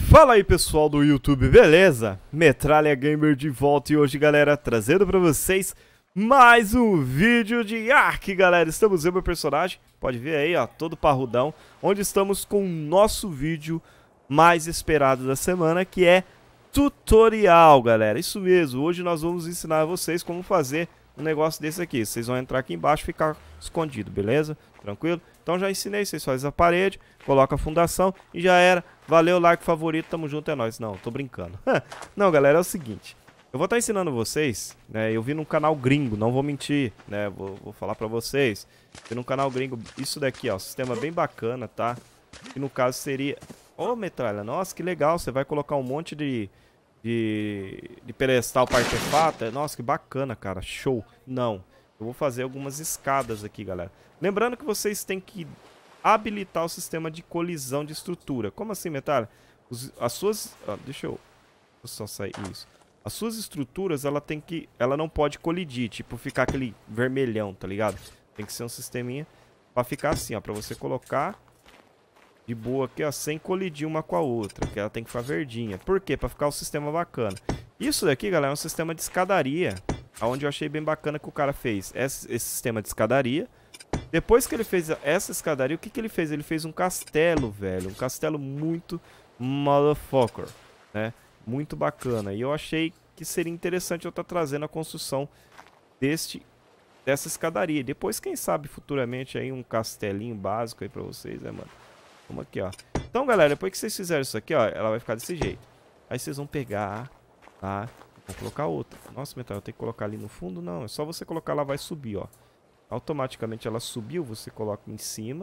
Fala aí pessoal do YouTube, beleza? Metralha Gamer de volta e hoje, galera, trazendo pra vocês mais um vídeo de Ark, galera. Estamos vendo meu personagem, pode ver aí, ó, todo parrudão, onde estamos com o nosso vídeo mais esperado da semana, que é tutorial, galera. Isso mesmo, hoje nós vamos ensinar a vocês como fazer um negócio desse aqui. Vocês vão entrar aqui embaixo e ficar escondido, beleza? Tranquilo? Então já ensinei, vocês fazem a parede, coloca a fundação e já era. Valeu, like, favorito, tamo junto, é nóis. Não, tô brincando. Não, galera, é o seguinte. Eu vou estar ensinando vocês, né? Eu vi num canal gringo, não vou mentir, né? Vou falar pra vocês. Vi num canal gringo, isso daqui, ó, sistema bem bacana, tá? Que no caso seria... Ô, metralha, nossa, que legal, você vai colocar um monte de pedestal para artefato. Nossa, que bacana, cara, show. Não, eu vou fazer algumas escadas aqui, galera. Lembrando que vocês têm que habilitar o sistema de colisão de estrutura. Como assim, metralha? As suas... deixa eu só sair isso. As suas estruturas, ela não pode colidir, tipo ficar aquele vermelhão, tá ligado? Tem que ser um sisteminha pra ficar assim, ó, pra você colocar de boa aqui, ó, sem colidir uma com a outra, que ela tem que ficar verdinha. Por quê? Pra ficar o sistema bacana. Isso daqui, galera, é um sistema de escadaria, onde eu achei bem bacana que o cara fez esse sistema de escadaria. Depois que ele fez essa escadaria, o que ele fez? Ele fez um castelo, velho, um castelo muito motherfucker, né? Muito bacana. E eu achei que seria interessante eu estar trazendo a construção dessa escadaria. Depois, quem sabe, futuramente aí um castelinho básico aí pra vocês, né, mano? Vamos aqui, ó. Então, galera, depois que vocês fizerem isso aqui, ó, ela vai ficar desse jeito. Aí vocês vão pegar, tá? Vou colocar outra. Nossa, metal, eu tenho que colocar ali no fundo? Não, é só você colocar, ela vai subir, ó. Automaticamente ela subiu, você coloca em cima.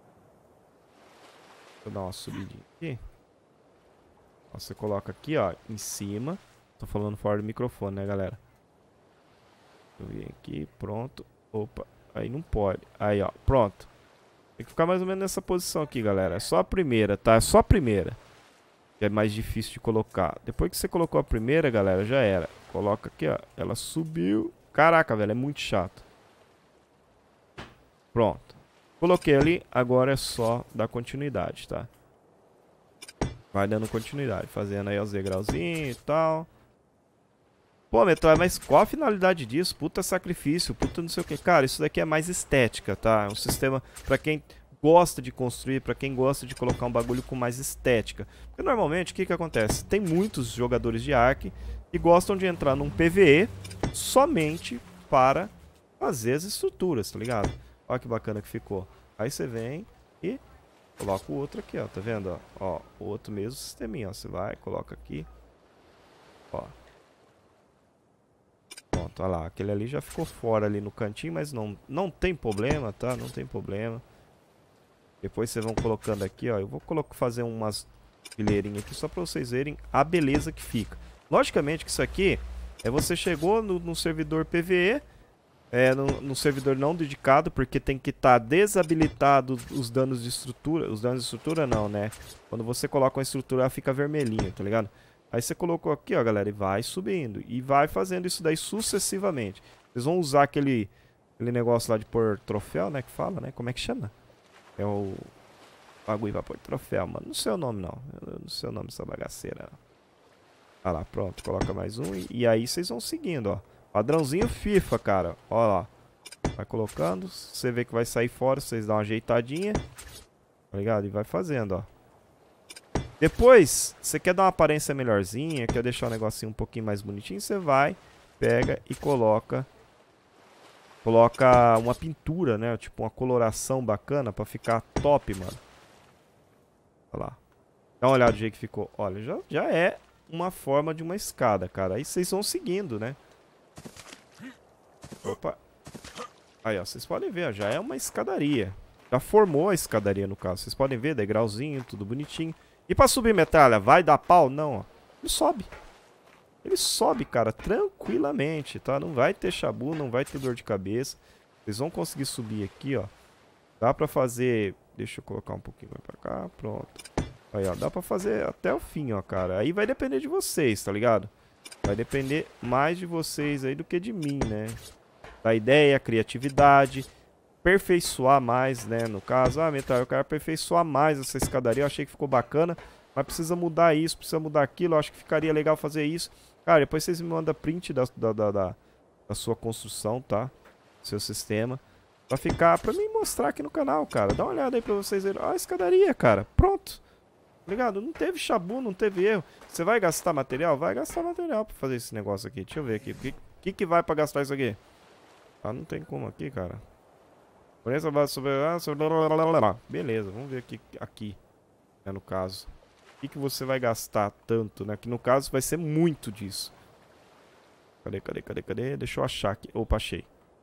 Deixa eu dar uma subidinha aqui. Você coloca aqui, ó, em cima. Tô falando fora do microfone, né, galera? Deixa eu vir aqui, pronto. Opa, aí não pode. Aí, ó, pronto. Tem que ficar mais ou menos nessa posição aqui, galera. É só a primeira, tá? É só a primeira que é mais difícil de colocar. Depois que você colocou a primeira, galera, já era. Coloca aqui, ó. Ela subiu. Caraca, velho, é muito chato. Pronto. Coloquei ali, agora é só dar continuidade, tá? Vai dando continuidade, fazendo aí os degrauzinhos e tal. Pô, Metralha, mas qual a finalidade disso? Puta sacrifício, puta não sei o que. Cara, isso daqui é mais estética, tá? É um sistema pra quem gosta de construir, pra quem gosta de colocar um bagulho com mais estética. Porque normalmente, o que acontece? Tem muitos jogadores de Ark que gostam de entrar num PvE somente para fazer as estruturas, tá ligado? Olha que bacana que ficou. Aí você vem e coloca o outro aqui, ó, tá vendo? Ó, o outro mesmo sisteminha, ó. Você vai, coloca aqui. Ó. Pronto, olha lá. Aquele ali já ficou fora ali no cantinho, mas não tem problema, tá? Não tem problema. Depois vocês vão colocando aqui, ó. Eu vou fazer umas fileirinhas aqui só pra vocês verem a beleza que fica. Logicamente que isso aqui é você chegou no servidor PvE. No servidor não dedicado, porque tem que estar desabilitado os danos de estrutura. Os danos de estrutura não, né? Quando você coloca uma estrutura, ela fica vermelhinha, tá ligado? Aí você colocou aqui, ó, galera, e vai subindo. E vai fazendo isso daí sucessivamente. Vocês vão usar aquele negócio lá de pôr troféu, né? Que fala, né? Como é que chama? É o bagulho pra pôr troféu, mano. Não sei o nome, não. Eu não sei o nome dessa bagaceira. Olha lá, pronto. Coloca mais um. E aí vocês vão seguindo, ó. Padrãozinho FIFA, cara. Ó lá. Vai colocando. Você vê que vai sair fora. Vocês dão uma ajeitadinha. Tá ligado? E vai fazendo, ó. Depois, você quer dar uma aparência melhorzinha. Quer deixar o negocinho um pouquinho mais bonitinho. Você vai, pega e coloca. Coloca uma pintura, né? Tipo uma coloração bacana pra ficar top, mano. Olha lá. Dá uma olhada do jeito que ficou. Olha, já é uma forma de uma escada, cara. Aí vocês vão seguindo, né? Opa. Aí, ó, vocês podem ver, ó, já é uma escadaria. Já formou a escadaria, no caso. Vocês podem ver, degrauzinho, tudo bonitinho. E pra subir, metralha, vai dar pau? Não, ó. Ele sobe. Ele sobe, cara, tranquilamente, tá? Não vai ter chabu, não vai ter dor de cabeça. Vocês vão conseguir subir aqui, ó. Dá pra fazer... Deixa eu colocar um pouquinho mais pra cá, pronto. Aí, ó, dá pra fazer até o fim, ó, cara. Aí vai depender de vocês, tá ligado? Vai depender mais de vocês aí do que de mim, né? Da ideia, criatividade, aperfeiçoar mais, né? No caso, Metal, eu quero aperfeiçoar mais essa escadaria. Eu achei que ficou bacana, mas precisa mudar isso, precisa mudar aquilo, eu acho que ficaria legal fazer isso. Cara, depois vocês me mandam print da sua construção, tá? Seu sistema. Pra ficar, pra mim mostrar aqui no canal, cara. Dá uma olhada aí pra vocês verem. Ó, a escadaria, cara. Pronto. Ligado? Não teve chabu, não teve erro. Você vai gastar material? Vai gastar material pra fazer esse negócio aqui. Deixa eu ver aqui. O que vai pra gastar isso aqui? Ah, não tem como aqui, cara. Beleza, vamos ver aqui, né, no caso. O que você vai gastar tanto, né? Que no caso vai ser muito disso. Cadê? Deixa eu achar aqui. Opa, achei.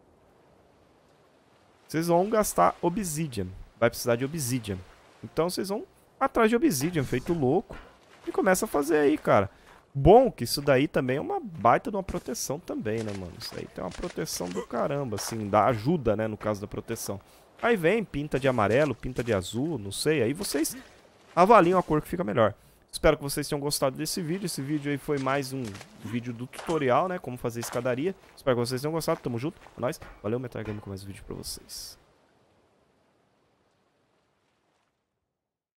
Vocês vão gastar obsidian. Vai precisar de obsidian. Então vocês vão atrás de obsidian, feito louco. E começa a fazer aí, cara. Bom que isso daí também é uma baita de uma proteção também, né, mano? Isso aí tem uma proteção do caramba, assim. Dá ajuda, né, no caso da proteção. Aí vem, pinta de amarelo, pinta de azul, não sei. Aí vocês avaliam a cor que fica melhor. Espero que vocês tenham gostado desse vídeo. Esse vídeo aí foi mais um vídeo do tutorial, né? Como fazer escadaria. Espero que vocês tenham gostado. Tamo junto. É nóis. Valeu, Metal Game, com mais vídeo pra vocês.